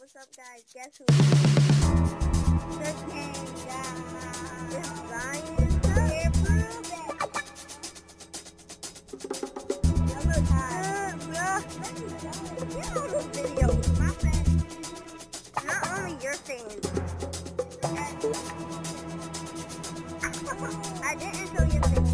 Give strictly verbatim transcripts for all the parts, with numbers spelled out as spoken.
what's up, guys? Guess who? The king, guys. It's Zion. Here, prove it. Hello, guys. You know this video. My fans. Not only your fans. I didn't show your face.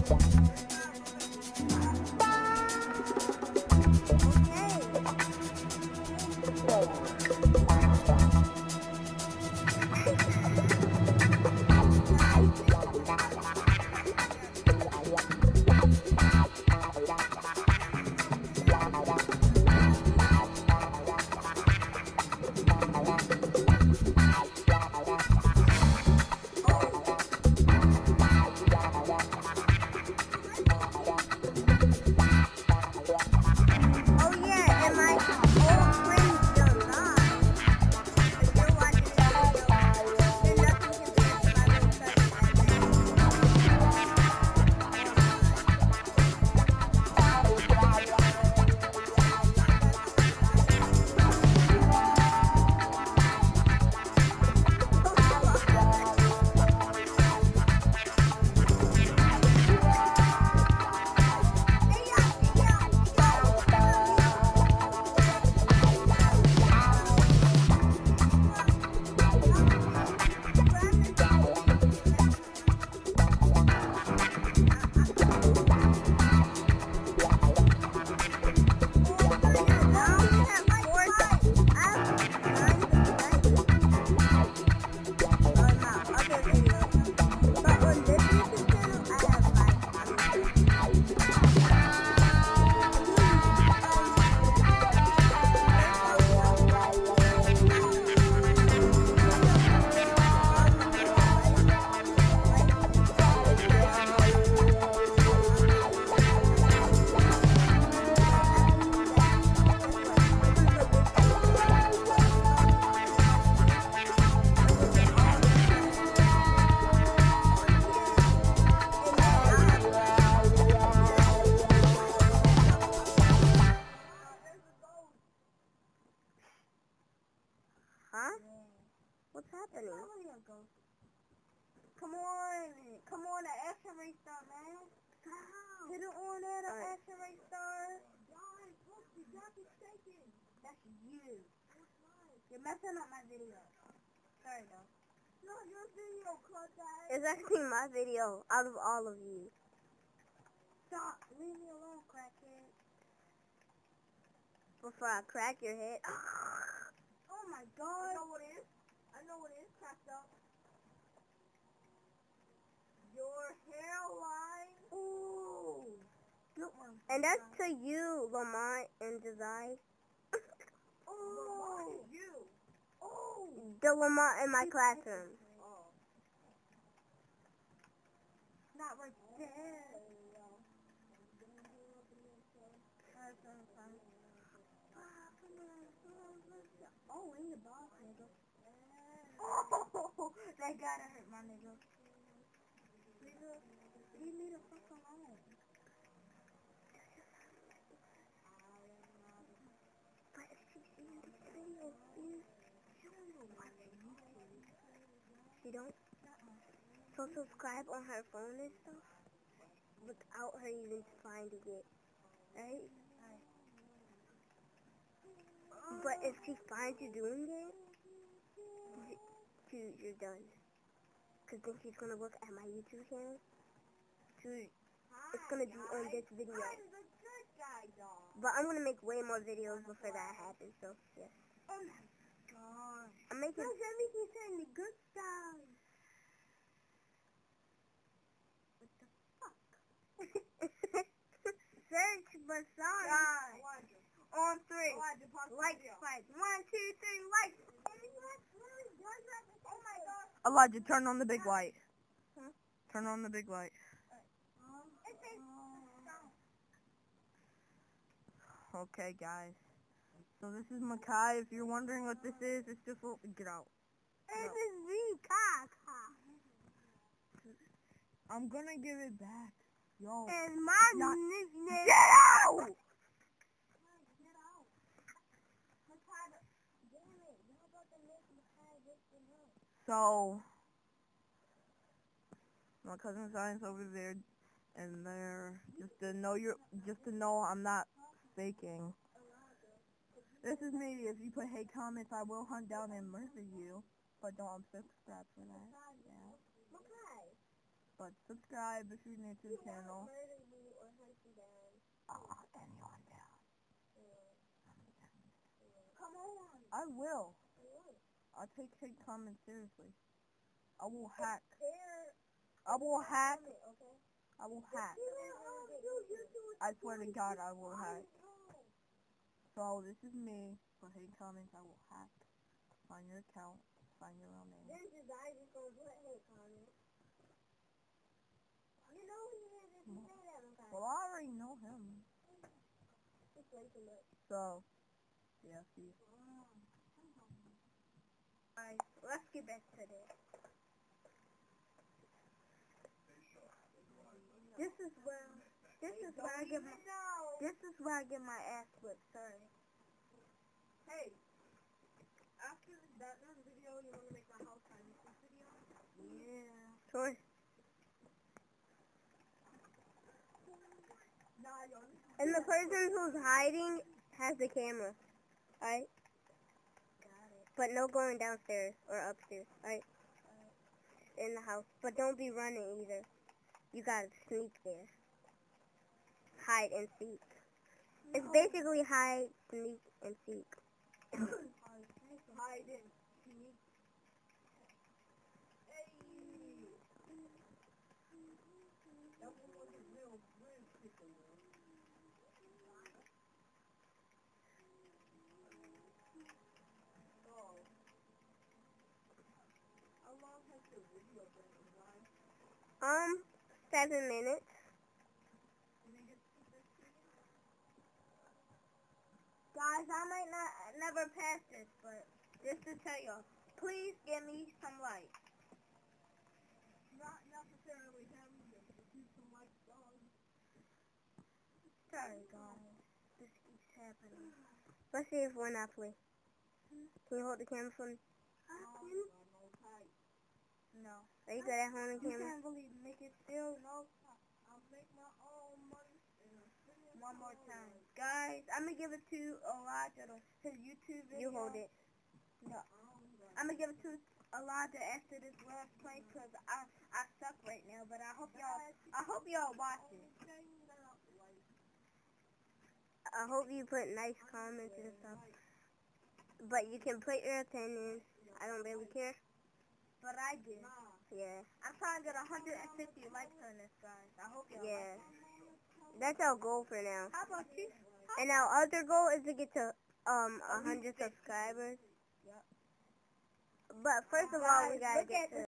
Huh? What's happening? Come on, come on, an action race star, man. Stop. Hit it on there, an right. Action race star. Guys, look, you got this shaking. That's you. You're messing up my video. Sorry, though. No, your video, crackhead. It's actually my video, out of all of you. Stop. Leave me alone, crackhead. Before I crack your head. Oh my god. I know what it is. I know what it is, cracked up. Your hairline. Ooh. Good one. And that's to you, Lamont and Josiah. Oh. You. Oh. The Lamont in my classroom. Oh. Not right there. Oh, in the box, nigga. Oh, that gotta hurt my nigga. Nigga, leave me the fuck alone. But if she's seeing this video, she don't know what YouTube. She don't? So subscribe on her phone and stuff without her even finding it. Right? But if she finds you doing it, you, you're done. Because then she's going to look at my YouTube channel. To, it's going to be on this video. But I'm going to make way more videos before that happens, so, yeah. Oh my god. I'm making... Because everything's saying the good stuff. What the fuck? Search Basari. On three. Like five. One, two, three, like. Oh my god. Elijah, turn on the big light. Huh? Turn on the big light. Okay, guys. So this is Makai. If you're wondering what this is, it's just what we get out. This is me, Kaka. I'm gonna give it back. Yo. And my nickname. Get out! Get out. So, my cousin Zion's over there, and they're just to know you're just to know I'm not faking. This is me. If you put hate comments, I will hunt down and murder you. But don't subscribe for that. Yeah. But subscribe if you're new to the channel. I'll hunt anyone down. Come on. I will. I'll take hate comments seriously. I will hack. I will hack. I will hack. I swear to God, I will hack. So this is me. For hate comments, I will hack. Find your account. Find your real name. This is I just gonna put hate comments. You know he is if you say that, okay? Well, I already know him. It's way too much. So, yeah, see. Alright, let's get back to this. This is where this is where I get my this is where I get my ass whipped. Sorry. Hey, after that next video, you want to make my house hiding video? Yeah. Sure. And the person who's hiding has the camera. Alright? Got it. But no going downstairs or upstairs. Alright? In the house. But don't be running either. You gotta sneak there. Hide and seek. No. It's basically hide, sneak, and seek. Hide and sneak. Hey! That one was a real, real pickle. Oh. How long has the video been online? Um, seven minutes. Guys, I might not never pass this, but just to tell y'all, please give me some likes. Not necessarily him, just do some likes, dog. Sorry, guys. This keeps happening. Let's see if we're not play. Can you hold the camera for me? No. Are you good at holding the camera? You can't really make it still, no. I'll make my own money. One more time. Guys, I'm going to give it to Elijah, his YouTube video. You hold it. No. I'm going to give it to Elijah after this last play because I, I suck right now, but I hope y'all I hope y'all watch it. I hope you put nice comments and stuff. But you can put your opinions. I don't really care. But I do. Yeah. I'm trying to get one hundred fifty likes on this, guys. I hope y'all yeah. like it. That's our goal for now. How about you? And our other goal is to get to um one hundred subscribers. Yep. But first of all, we gotta get to